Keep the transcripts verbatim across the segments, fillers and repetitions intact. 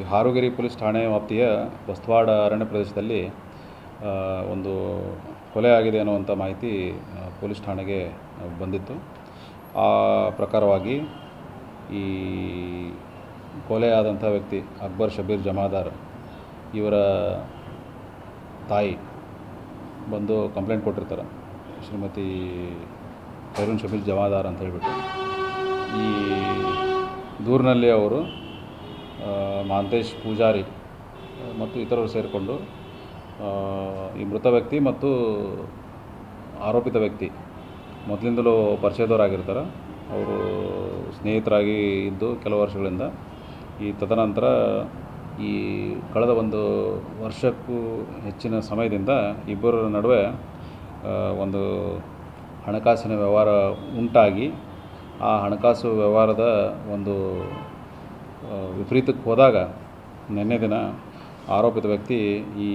Harogiri police ಠಾಣೆ ವ್ಯಾಪ್ತಿಯ ಬಸ್ತವಾಡ ಅರಣ್ಯ ಪ್ರದೇಶದಲ್ಲಿ ಒಂದು ಕೊಲೆ ಆಗಿದೆ ಅನ್ನುವಂಥ ಮಾಹಿತಿ ಪೊಲೀಸ್ ಠಾಣೆಗೆ ಬಂದಿತ್ತು. ಆ ಪ್ರಕಾರವಾಗಿ ಈ ಕೊಲೆಯಾದಂಥ ವ್ಯಕ್ತಿ ಅಕ್ಬರ್ ಶಬೀರ್ ಜಮಾದಾರ್ ಇವರ ತಾಯಿ ಬಂದು ಕಂಪ್ಲೇಂಟ್ ಕೊಟ್ಟಿರ್ತಾರೆ. ಶ್ರೀಮತಿ ಖೈರುನ್ ಶಬೀರ್ ಜಮಾದಾರ್ ಅಂತ ಹೇಳಿಬಿಟ್ಟು ಈ ದೂರಿನಲ್ಲಿ ಅವರು ಮಹಾಂತೇಶ್ ಪೂಜಾರಿ ಮತ್ತು ಇತರರು ಸೇರಿಕೊಂಡು ಈ ಮೃತ ವ್ಯಕ್ತಿ ಮತ್ತು ಆರೋಪಿತ ವ್ಯಕ್ತಿ ಮೊದಲಿಂದಲೂ ಪರಿಚಯದವರಾಗಿರ್ತಾರೆ. ಅವರು ಸ್ನೇಹಿತರಾಗಿ ಇದ್ದು ಕೆಲವು ವರ್ಷಗಳಿಂದ ಈ ತದನಂತರ ಈ ಕಳೆದ ಒಂದು ವರ್ಷಕ್ಕೂ ಹೆಚ್ಚಿನ ಸಮಯದಿಂದ ಇಬ್ಬರ ನಡುವೆ ಒಂದು ಹಣಕಾಸಿನ ವ್ಯವಹಾರ ಉಂಟಾಗಿ ಆ ಹಣಕಾಸು ವ್ಯವಹಾರದ ಒಂದು ವಿಪರೀತಕ್ಕೆ ಹೋದಾಗ ನಿನ್ನೆ ದಿನ ಆರೋಪಿತ ವ್ಯಕ್ತಿ ಈ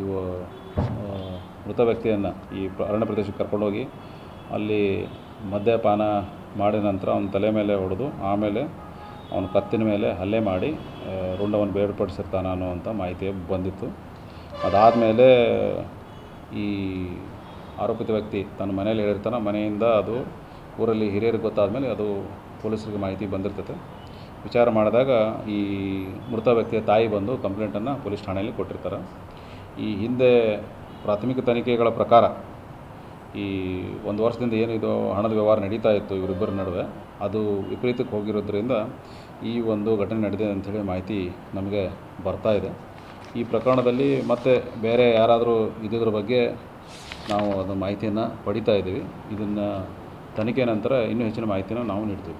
ಮೃತ ವ್ಯಕ್ತಿಯನ್ನು ಈ ಅರಣ್ಯ ಪ್ರದೇಶಕ್ಕೆ ಕರ್ಕೊಂಡೋಗಿ ಅಲ್ಲಿ ಮದ್ಯಪಾನ ಮಾಡಿದ ನಂತರ ಅವನ ತಲೆ ಮೇಲೆ ಹೊಡೆದು ಆಮೇಲೆ ಅವನ ಕತ್ತಿನ ಮೇಲೆ ಹಲ್ಲೆ ಮಾಡಿ ರುಂಡವನ್ನು ಬೇರ್ಪಡಿಸಿರ್ತಾನೆ ಅನ್ನುವಂಥ ಮಾಹಿತಿ ಬಂದಿತ್ತು. ಅದಾದಮೇಲೆ ಈ ಆರೋಪಿತ ವ್ಯಕ್ತಿ ತನ್ನ ಮನೆಯಲ್ಲಿ ಹೇಳಿರ್ತಾನೆ. ಮನೆಯಿಂದ ಅದು ಊರಲ್ಲಿ ಹಿರಿಯರಿಗೆ ಗೊತ್ತಾದಮೇಲೆ ಅದು ಪೊಲೀಸರಿಗೆ ಮಾಹಿತಿ ಬಂದಿರ್ತದೆ. ವಿಚಾರ ಮಾಡಿದಾಗ ಈ ಮೃತ ವ್ಯಕ್ತಿಯ ತಾಯಿ ಬಂದು ಕಂಪ್ಲೇಂಟನ್ನು ಪೊಲೀಸ್ ಠಾಣೆಯಲ್ಲಿ ಕೊಟ್ಟಿರ್ತಾರೆ. ಈ ಹಿಂದೆ ಪ್ರಾಥಮಿಕ ತನಿಖೆಗಳ ಪ್ರಕಾರ ಈ ಒಂದು ವರ್ಷದಿಂದ ಏನಿದು ಹಣದ ವ್ಯವಹಾರ ನಡೀತಾ ಇತ್ತು ಇವರಿಬ್ಬರ ನಡುವೆ, ಅದು ವಿಪರೀತಕ್ಕೆ ಹೋಗಿರೋದ್ರಿಂದ ಈ ಒಂದು ಘಟನೆ ನಡೆದಿದೆ ಅಂಥೇಳಿ ಮಾಹಿತಿ ನಮಗೆ ಬರ್ತಾ ಇದೆ. ಈ ಪ್ರಕರಣದಲ್ಲಿ ಮತ್ತೆ ಬೇರೆ ಯಾರಾದರೂ ಇದ್ರ ಬಗ್ಗೆ ನಾವು ಅದರ ಮಾಹಿತಿಯನ್ನು ಪಡಿತಾ ಇದ್ದೀವಿ. ಇದನ್ನು ತನಿಖೆ ನಂತರ ಇನ್ನೂ ಹೆಚ್ಚಿನ ಮಾಹಿತಿಯನ್ನು ನಾವು ನೀಡ್ತೀವಿ.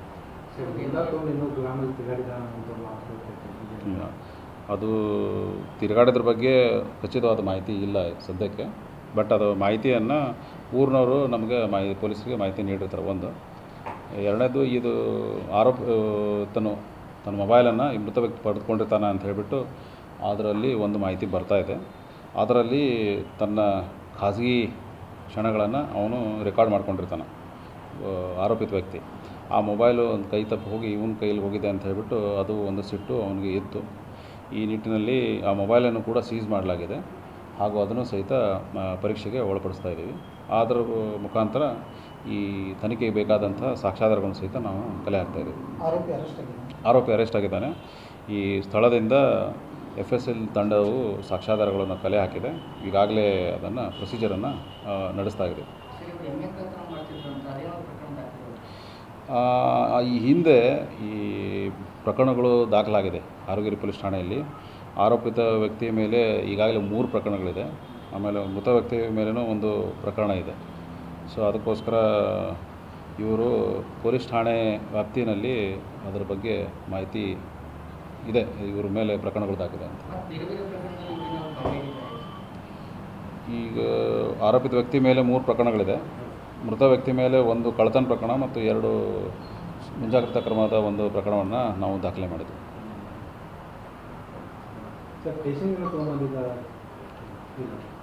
ಅದು ತಿರುಗಾಡೋದ್ರ ಬಗ್ಗೆ ಖಚಿತವಾದ ಮಾಹಿತಿ ಇಲ್ಲ ಸದ್ಯಕ್ಕೆ. ಬಟ್ ಅದು ಮಾಹಿತಿಯನ್ನು ಊರಿನವರು ನಮಗೆ ಮಾಹಿತಿ ಪೊಲೀಸರಿಗೆ ಮಾಹಿತಿ ನೀಡಿರ್ತಾರೆ. ಒಂದು ಎರಡನೇದು ಇದು ಆರೋಪ ತನ್ನ ತನ್ನ ಮೊಬೈಲನ್ನು ಈ ಮೃತ ವ್ಯಕ್ತಿ ಪಡೆದುಕೊಂಡಿರ್ತಾನೆ ಅಂತ ಹೇಳಿಬಿಟ್ಟು ಅದರಲ್ಲಿ ಒಂದು ಮಾಹಿತಿ ಬರ್ತಾಯಿದೆ. ಅದರಲ್ಲಿ ತನ್ನ ಖಾಸಗಿ ಕ್ಷಣಗಳನ್ನು ಅವನು ರೆಕಾರ್ಡ್ ಮಾಡ್ಕೊಂಡಿರ್ತಾನೆ ಆರೋಪಿತ ವ್ಯಕ್ತಿ. ಆ ಮೊಬೈಲು ಒಂದು ಕೈ ತಪ್ಪಿ ಹೋಗಿ ಇವನ ಕೈಯಲ್ಲಿ ಹೋಗಿದೆ ಅಂತ ಹೇಳಿಬಿಟ್ಟು ಅದು ಒಂದು ಸಿಟ್ಟು ಅವನಿಗೆ ಇತ್ತು. ಈ ನಿಟ್ಟಿನಲ್ಲಿ ಆ ಮೊಬೈಲನ್ನು ಕೂಡ ಸೀಸ್ ಮಾಡಲಾಗಿದೆ ಹಾಗೂ ಅದನ್ನು ಸಹಿತ ಪರೀಕ್ಷೆಗೆ ಒಳಪಡಿಸ್ತಾ ಇದ್ದೀವಿ. ಅದರ ಮುಖಾಂತರ ಈ ತನಿಖೆಗೆ ಬೇಕಾದಂಥ ಸಾಕ್ಷ್ಯಾಧಾರಗಳನ್ನು ಸಹಿತ ನಾವು ಕಲೆ ಹಾಕ್ತಾಯಿದ್ದೀವಿ. ಆರೋಪಿ ಅರೆಸ್ಟ್ ಆಗಿದ್ದಾನೆ ಆರೋಪಿ ಅರೆಸ್ಟ್ ಆಗಿದ್ದಾನೆ. ಈ ಸ್ಥಳದಿಂದ ಎಫ್ ಎಸ್ ಎಲ್ ತಂಡವು ಸಾಕ್ಷ್ಯಾಧಾರಗಳನ್ನು ಕಲೆ ಹಾಕಿದೆ. ಈಗಾಗಲೇ ಅದನ್ನು ಪ್ರೊಸೀಜರನ್ನು ನಡೆಸ್ತಾ ಇದೆ. ಈ ಹಿಂದೆ ಈ ಪ್ರಕರಣಗಳು ದಾಖಲಾಗಿದೆ ಹಾರೋಗಿರಿ ಪೊಲೀಸ್ ಠಾಣೆಯಲ್ಲಿ. ಆರೋಪಿತ ವ್ಯಕ್ತಿಯ ಮೇಲೆ ಈಗಾಗಲೇ ಮೂರು ಪ್ರಕರಣಗಳಿದೆ. ಆಮೇಲೆ ಮೃತ ವ್ಯಕ್ತಿಯ ಮೇಲೂ ಒಂದು ಪ್ರಕರಣ ಇದೆ. ಸೊ ಅದಕ್ಕೋಸ್ಕರ ಇವರು ಪೊಲೀಸ್ ಠಾಣೆ ವ್ಯಾಪ್ತಿಯಲ್ಲಿ ಅದರ ಬಗ್ಗೆ ಮಾಹಿತಿ ಇದೆ, ಇವ್ರ ಮೇಲೆ ಪ್ರಕರಣಗಳು ದಾಖಲಿದೆ ಅಂತ. ಈಗ ಆರೋಪಿತ ವ್ಯಕ್ತಿ ಮೇಲೆ ಮೂರು ಪ್ರಕರಣಗಳಿದೆ. ಮೃತ ವ್ಯಕ್ತಿ ಮೇಲೆ ಒಂದು ಕಳ್ಳತನ ಪ್ರಕರಣ ಮತ್ತು ಎರಡು ಮುಂಜಾಗ್ರತಾ ಕ್ರಮದ ಒಂದು ಪ್ರಕರಣವನ್ನು ನಾವು ದಾಖಲೆ ಮಾಡಿದ್ವಿ. ಸರ್